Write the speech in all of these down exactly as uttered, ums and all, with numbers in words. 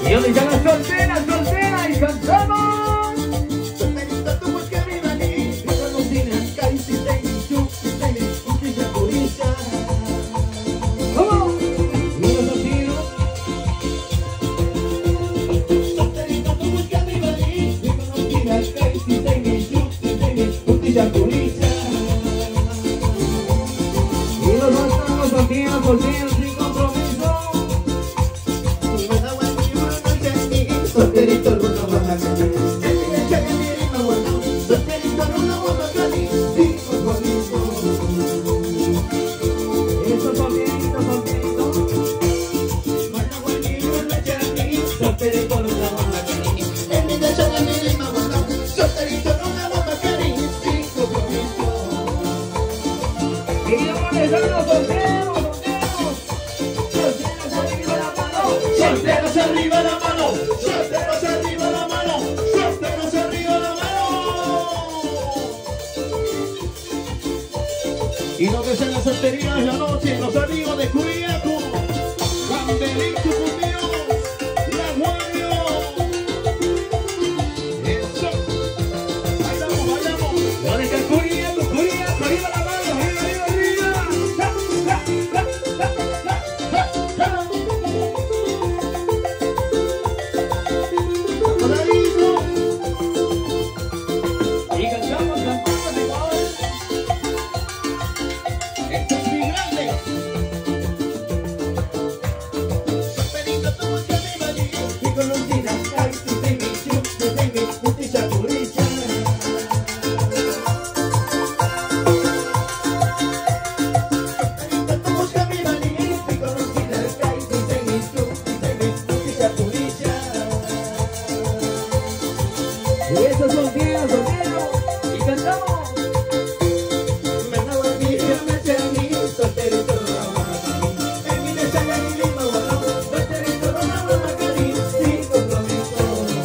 Y donde están las solteras, solteras y cantamos. Solterito tú busca mi maní, y cuando tienes cari si tengo tú, si tengo un que ya purisa. ¿Cómo? Y los solteros. Solterito tú busca mi maní, y cuando tienes cari si tengo tú, si tengo un que ya purisa. Y los solteros, solteros, solteros sin compromiso. Solterito no lo van a ganar. El día que me miren no bueno. Solterito no lo van a ganar. Sí, compromiso. Eso solterito, solterito. Bueno, bueno, no echani. Solterito no lo van a ganar. El día que me miren no bueno. Solterito no lo van a ganar. Sí, compromiso. Y ahora están los solteros, solteros. Solteros arriba la mano. Solteros arriba la mano. Solteros arriba la mano. Solteros arriba la mano. Y lo que sea la soltería de la noche, los amigos de Cuiaco, Cambelín, Tucumío, La Guardia. Eso. Bailamos, bailamos. ¿Dónde está el Curíaco? Curíaco, arriba la mano, arriba, arriba, arriba. Ja, ja, ja, ja, ja, ja, ja. Paradito. Y cantamos, cantamos de gol. Esto es mi grande. Solterito tú busca mi maní, y con un tira, ay, si tengo tú, si tengo un tilla purisa. Solterito tú busca mi maní, y con un tira, ay, si tengo tú, si tengo un tilla purisa. Y esos solteros, solteros. Y cantamos. Me no olvides, me echani, solterito no lo van a ganar. En mi desaya ni lima, bueno, solterito no lo van a ganar. Sin compromiso.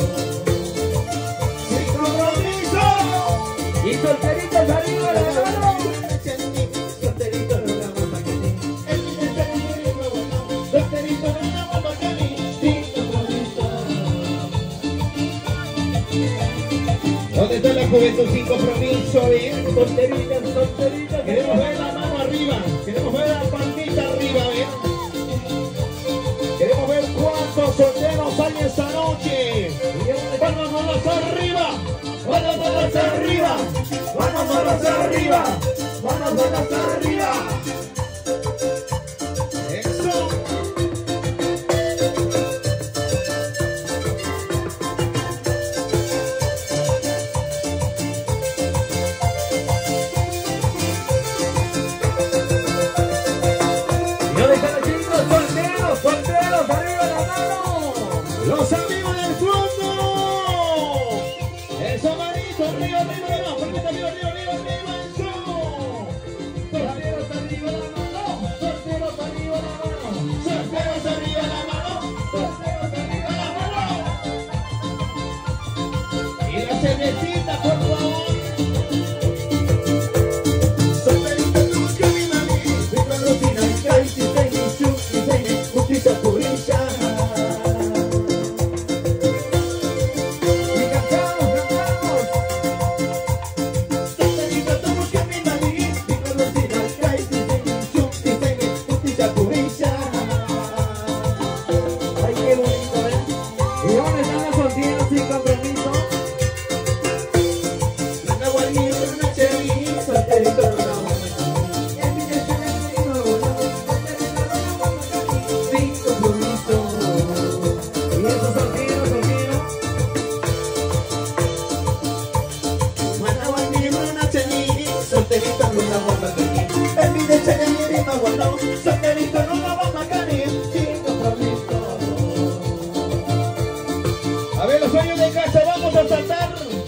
Sin compromiso. Y solteritos arriba la mano. Solterito no la vamos a ganar. En mi desaya ni lima, bueno, solterito no la vamos a ganar. Sin compromiso. ¿Dónde está la juventud sin compromiso? ¿Eh? Solteritas, solteritas. Queremos ver la mano arriba, queremos ver la palmita arriba, ¿eh? Queremos ver cuántos solteros hay esta noche. ¡Vamos, manos arriba! ¡Vamos, manos arriba! ¡Vamos, manos arriba! ¡Vamos, manos arriba! ¡Eso! ¿Y dónde están los chicos? Solteros, solteros, arriba la mano. ¡Los amigos del fondo! ¡Eso, manito! ¡Arriba, arriba, arriba! ¡Palmita arriba, arriba, arriba, arriba! ¡Eso! Solteros arriba la mano. Solteros arriba la mano. ¡Solteros arriba la mano! Solteros arriba la mano. Y la cervecita, por favor. Solterito tú busca mi maní, y cuando tienes cari si tengo tú, si tengo un tilla purisa. Y cantamos, cantamos. Solterito tú busca mi maní, y cuando tienes cari si tengo tú, si tengo un tilla purisa. Ay, qué bonito, ¿eh? ¿Y dónde están las solteras sin compromiso? Manda guarnido en una cherry, solterito no la vamos a ganar. En mi deseo no lo vamos a ganar. Sin compromiso. Y esos solteros, solteros. Manda guarnido en una cherry, solterito no la vamos a ganar. En mi deseo ni más bueno, solterito no la vamos a ganar. Sin compromiso. A ver, los sueños de casa, vamos a saltar.